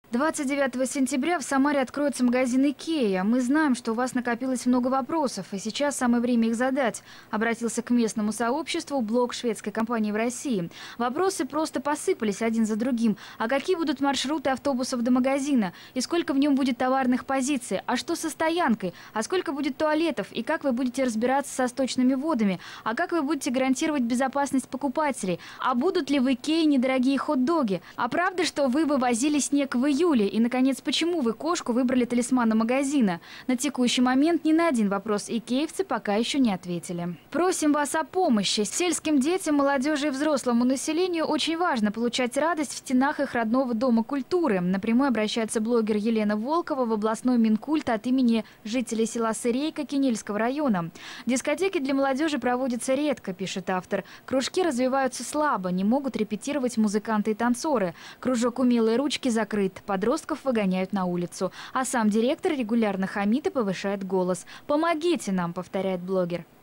29 сентября в Самаре откроется магазин «Икея». Мы знаем, что у вас накопилось много вопросов, и сейчас самое время их задать. Обратился к местному сообществу блог шведской компании в России. Вопросы просто посыпались один за другим. А какие будут маршруты автобусов до магазина? И сколько в нем будет товарных позиций? А что со стоянкой? А сколько будет туалетов? И как вы будете разбираться со сточными водами? А как вы будете гарантировать безопасность покупателей? А будут ли в «Икее» недорогие хот-доги? А правда, что вы вывозили снег в июле? И, наконец, почему вы кошку выбрали талисманом магазина? На текущий момент ни на один вопрос икеевцы пока еще не ответили. Просим вас о помощи. Сельским детям, молодежи и взрослому населению очень важно получать радость в стенах их родного дома культуры. Напрямую обращается блогер Елена Волкова в областной Минкульт от имени жителей села Сырейка Кинельского района. Дискотеки для молодежи проводятся редко, пишет автор. Кружки развиваются слабо, не могут репетировать музыканты и танцоры. Кружок «Умелые ручки» закрыт. Подростков выгоняют на улицу. А сам директор регулярно хамит и повышает голос. «Помогите нам», повторяет блогер.